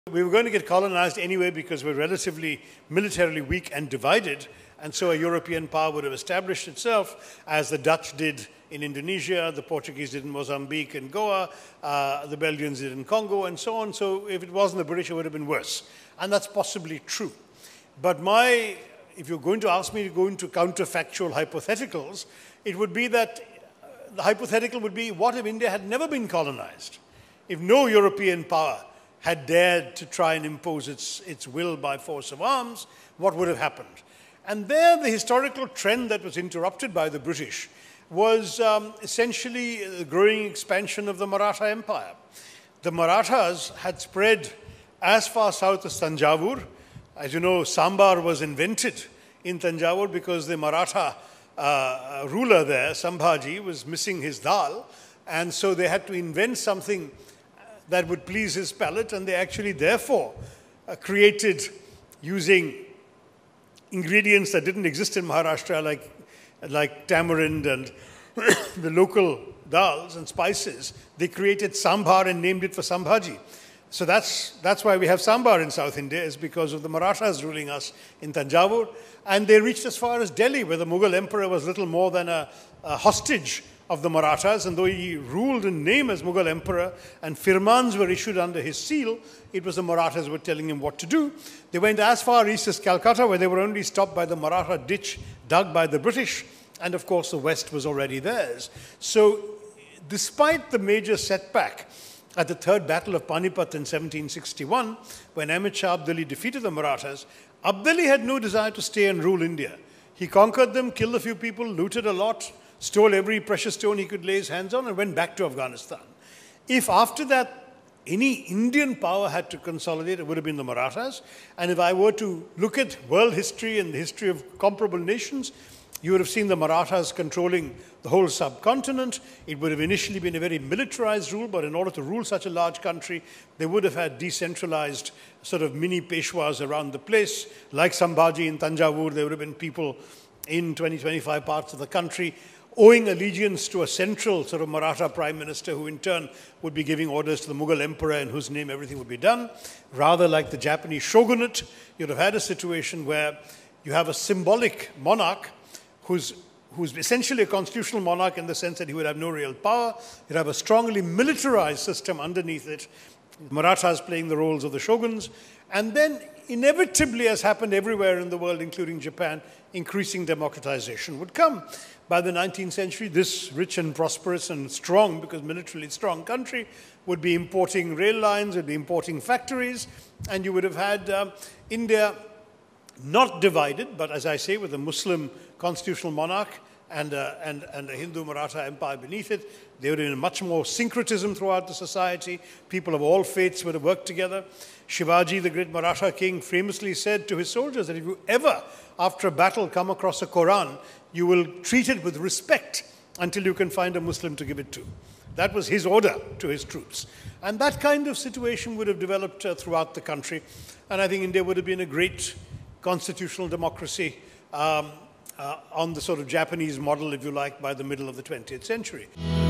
We were going to get colonized anyway because we're relatively militarily weak and divided, and so a European power would have established itself, as the Dutch did in Indonesia, the Portuguese did in Mozambique and Goa, the Belgians did in Congo, and so on. So if it wasn't the British, it would have been worse. And that's possibly true. But if you're going to ask me to go into counterfactual hypotheticals, it would be that the hypothetical would be, what if India had never been colonized? If no European power had dared to try and impose its will by force of arms, what would have happened? And there, the historical trend that was interrupted by the British was essentially the growing expansion of the Maratha Empire. The Marathas had spread as far south as Tanjavur. As you know, sambar was invented in Tanjavur because the Maratha ruler there, Sambhaji, was missing his dal, and so they had to invent something that would please his palate, and they actually therefore created, using ingredients that didn't exist in Maharashtra, like tamarind and the local dals and spices, they created sambar and named it for Sambhaji. So that's why we have sambar in South India, is because of the Marathas ruling us in Tanjavur. And they reached as far as Delhi, where the Mughal emperor was little more than a hostage of the Marathas, and though he ruled in name as Mughal emperor and firmans were issued under his seal, it was the Marathas who were telling him what to do. They went as far east as Calcutta, where they were only stopped by the Maratha ditch dug by the British, and of course the west was already theirs. So despite the major setback at the Third Battle of Panipat in 1761, when Ahmed Shah Abdali defeated the Marathas, Abdali had no desire to stay and rule India. He conquered them, killed a few people, looted a lot, stole every precious stone he could lay his hands on, and went back to Afghanistan. If after that any Indian power had to consolidate, it would have been the Marathas. And if I were to look at world history and the history of comparable nations, you would have seen the Marathas controlling the whole subcontinent. It would have initially been a very militarized rule, but in order to rule such a large country, they would have had decentralized sort of mini Peshwas around the place. Like Sambhaji in Tanjavur, there would have been people in 20-25 parts of the country owing allegiance to a central sort of Maratha prime minister, who in turn would be giving orders to the Mughal emperor in whose name everything would be done. Rather like the Japanese shogunate, you'd have had a situation where you have a symbolic monarch who's essentially a constitutional monarch in the sense that he would have no real power. You'd have a strongly militarized system underneath it, Marathas playing the roles of the shoguns, and then inevitably, as happened everywhere in the world, including Japan, increasing democratization would come. By the 19th century, this rich and prosperous and strong, because militarily strong country, would be importing rail lines, would be importing factories, and you would have had India not divided, but as I say, with a Muslim constitutional monarch and a Hindu Maratha empire beneath it. There would have been much more syncretism throughout the society. People of all faiths would have worked together. Shivaji, the great Maratha king, famously said to his soldiers that if you ever, after a battle, come across a Quran, you will treat it with respect until you can find a Muslim to give it to. That was his order to his troops. And that kind of situation would have developed throughout the country. And I think India would have been a great constitutional democracy on the sort of Japanese model, if you like, by the middle of the 20th century.